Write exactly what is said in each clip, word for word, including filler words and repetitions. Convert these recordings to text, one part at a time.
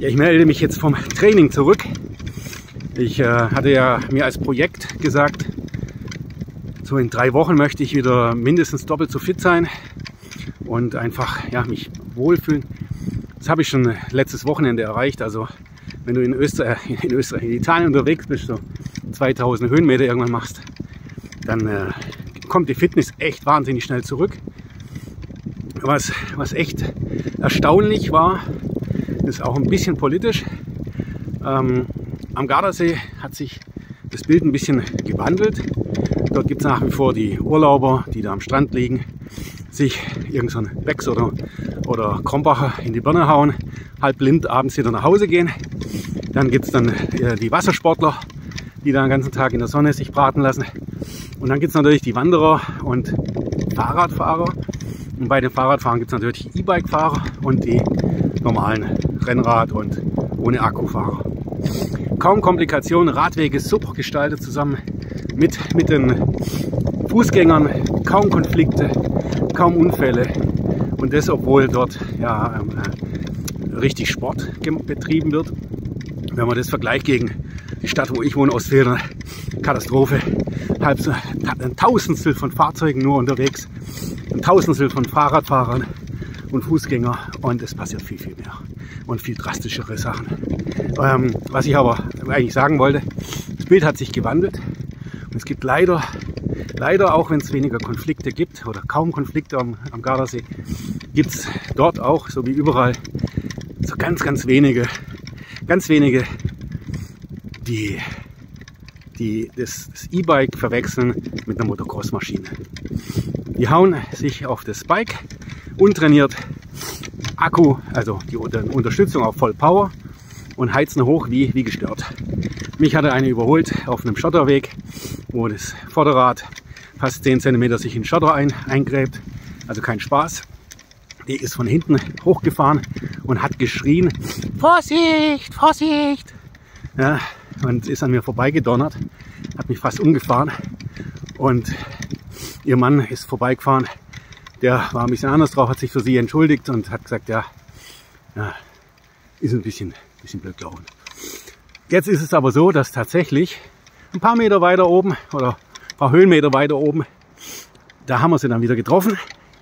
Ja, ich melde mich jetzt vom Training zurück. Ich äh, hatte ja mir als Projekt gesagt, so in drei Wochen möchte ich wieder mindestens doppelt so fit sein und einfach ja, mich wohlfühlen. Das habe ich schon letztes Wochenende erreicht. Also wenn du in Österreich, in, Österreich, in Italien unterwegs bist, so zweitausend Höhenmeter irgendwann machst, dann äh, kommt die Fitness echt wahnsinnig schnell zurück. Was, was echt erstaunlich war, ist auch ein bisschen politisch. Ähm, am Gardasee hat sich das Bild ein bisschen gewandelt. Dort gibt es nach wie vor die Urlauber, die da am Strand liegen, sich irgend so ein Becks oder, oder Krombacher in die Birne hauen, halb blind abends wieder nach Hause gehen. Dann gibt es dann äh, die Wassersportler, die da den ganzen Tag in der Sonne sich braten lassen. Und dann gibt es natürlich die Wanderer und Fahrradfahrer. Und bei den Fahrradfahrern gibt es natürlich die E-Bike-Fahrer und die normalen Rennrad- und ohne Akkufahrer. Kaum Komplikationen, Radwege super gestaltet zusammen mit, mit den Fußgängern, kaum Konflikte, kaum Unfälle. Und das, obwohl dort ja, äh, richtig Sport betrieben wird. Wenn man das vergleicht gegen die Stadt, wo ich wohne, Ostfildern, Katastrophe. Halb so, ein Tausendstel von Fahrzeugen nur unterwegs, ein Tausendstel von Fahrradfahrern und Fußgänger, und es passiert viel, viel mehr und viel drastischere Sachen. Ähm, was ich aber eigentlich sagen wollte, das Bild hat sich gewandelt und es gibt leider, leider auch wenn es weniger Konflikte gibt oder kaum Konflikte am, am Gardasee, gibt es dort auch, so wie überall, so ganz, ganz wenige, ganz wenige, die die das, das E-Bike verwechseln mit einer Motocross-Maschine. Die hauen sich auf das Bike, untrainiert, Akku, also die Unterstützung auf Voll Power, und heizen hoch wie, wie gestört. Mich hatte eine überholt auf einem Schotterweg, wo das Vorderrad fast zehn Zentimeter sich in Schotter ein, eingräbt, also kein Spaß. Die ist von hinten hochgefahren und hat geschrien, Vorsicht, Vorsicht! Ja, und ist an mir vorbeigedonnert, hat mich fast umgefahren, und ihr Mann ist vorbeigefahren, der war ein bisschen anders drauf, hat sich für sie entschuldigt und hat gesagt, ja, ja ist ein bisschen, bisschen blöd gelaufen. Jetzt ist es aber so, dass tatsächlich ein paar Meter weiter oben oder ein paar Höhenmeter weiter oben, da haben wir sie dann wieder getroffen,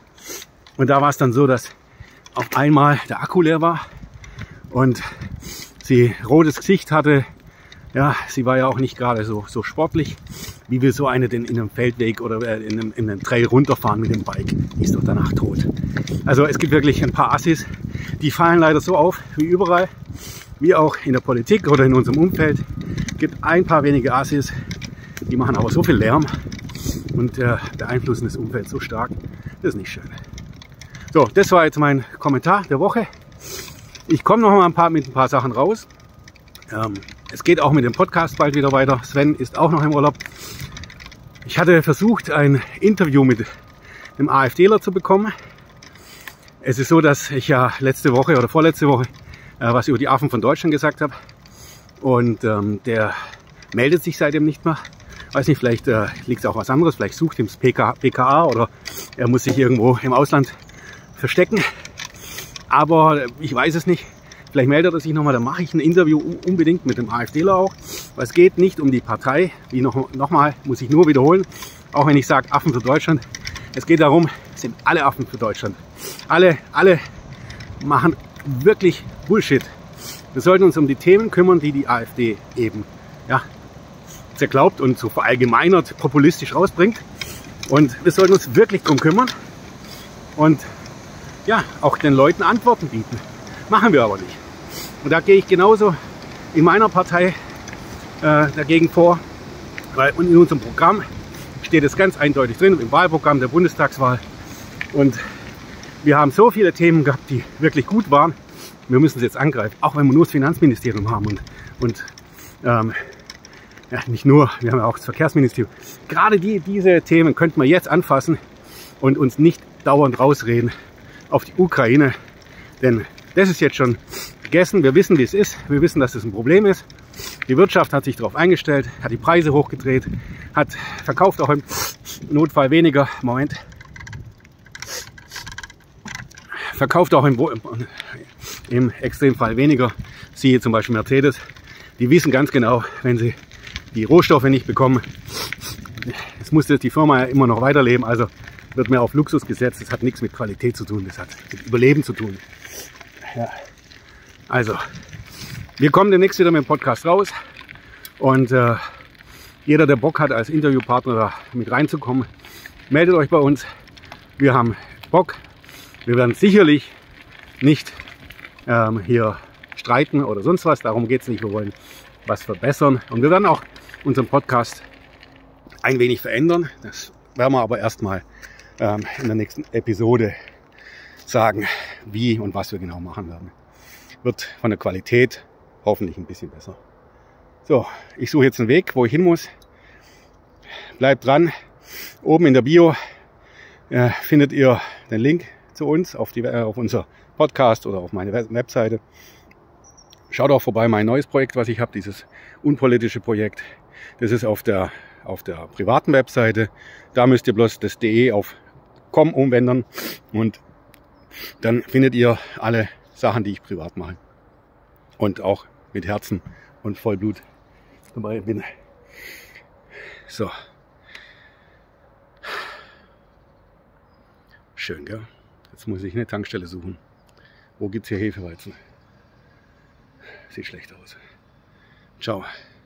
und da war es dann so, dass auf einmal der Akku leer war und sie rotes Gesicht hatte. Ja, sie war ja auch nicht gerade so, so sportlich, wie wir so eine denn in einem Feldweg oder in einem, in einem Trail runterfahren mit dem Bike. Die ist doch danach tot. Also es gibt wirklich ein paar Assis, die fallen leider so auf, wie überall, wie auch in der Politik oder in unserem Umfeld. Es gibt ein paar wenige Assis, die machen aber so viel Lärm und äh, beeinflussen das Umfeld so stark. Das ist nicht schön. So, das war jetzt mein Kommentar der Woche. Ich komme noch mal ein paar, mit ein paar Sachen raus. Ähm, es geht auch mit dem Podcast bald wieder weiter. Sven ist auch noch im Urlaub. Ich hatte versucht, ein Interview mit einem AfDler zu bekommen. Es ist so, dass ich ja letzte Woche oder vorletzte Woche äh, was über die Affen von Deutschland gesagt habe. Und ähm, der meldet sich seitdem nicht mehr. Weiß nicht, vielleicht äh, liegt es auch was anderes. Vielleicht sucht ihm das P K A oder er muss sich irgendwo im Ausland verstecken. Aber ich weiß es nicht. Vielleicht meldet er sich nochmal, dann mache ich ein Interview unbedingt mit dem AfDler auch. Weil es geht nicht um die Partei, wie noch, nochmal, muss ich nur wiederholen, auch wenn ich sage Affen für Deutschland. Es geht darum, es sind alle Affen für Deutschland. Alle, alle machen wirklich Bullshit. Wir sollten uns um die Themen kümmern, die die AfD eben ja, zerglaubt und so verallgemeinert populistisch rausbringt. Und wir sollten uns wirklich drum kümmern und ja, auch den Leuten Antworten bieten. Machen wir aber nicht. Und da gehe ich genauso in meiner Partei äh, dagegen vor, weil in unserem Programm steht es ganz eindeutig drin, im Wahlprogramm der Bundestagswahl. Und wir haben so viele Themen gehabt, die wirklich gut waren. Wir müssen sie jetzt angreifen, auch wenn wir nur das Finanzministerium haben und, und ähm, ja, nicht nur, wir haben ja auch das Verkehrsministerium. Gerade die, diese Themen könnten wir jetzt anfassen und uns nicht dauernd rausreden auf die Ukraine, denn das ist jetzt schon gegessen. Wir wissen, wie es ist. Wir wissen, dass es ein Problem ist. Die Wirtschaft hat sich darauf eingestellt, hat die Preise hochgedreht, hat verkauft auch im Notfall weniger. Moment. Verkauft auch im, im Extremfall weniger. Siehe zum Beispiel Mercedes. Die wissen ganz genau, wenn sie die Rohstoffe nicht bekommen, es muss die Firma ja immer noch weiterleben, also wird mehr auf Luxus gesetzt. Das hat nichts mit Qualität zu tun, das hat mit Überleben zu tun. Ja. Also, wir kommen demnächst wieder mit dem Podcast raus und äh, jeder, der Bock hat, als Interviewpartner da mit reinzukommen, meldet euch bei uns. Wir haben Bock. Wir werden sicherlich nicht ähm, hier streiten oder sonst was. Darum geht es nicht. Wir wollen was verbessern. Und wir werden auch unseren Podcast ein wenig verändern. Das werden wir aber erstmal ähm, in der nächsten Episode sagen, wie und was wir genau machen werden. Wird von der Qualität hoffentlich ein bisschen besser. So, ich suche jetzt einen Weg, wo ich hin muss. Bleibt dran. Oben in der Bio äh, findet ihr den Link zu uns auf, die, äh, auf unser Podcast oder auf meine Webseite. Schaut auch vorbei, mein neues Projekt, was ich habe, dieses unpolitische Projekt. Das ist auf der, auf der privaten Webseite. Da müsst ihr bloß das .de auf com umwenden und dann findet ihr alle Sachen, die ich privat mache. Und auch mit Herzen und Vollblut dabei bin. So. Schön, gell? Jetzt muss ich eine Tankstelle suchen. Wo gibt es hier Hefeweizen? Sieht schlecht aus. Ciao.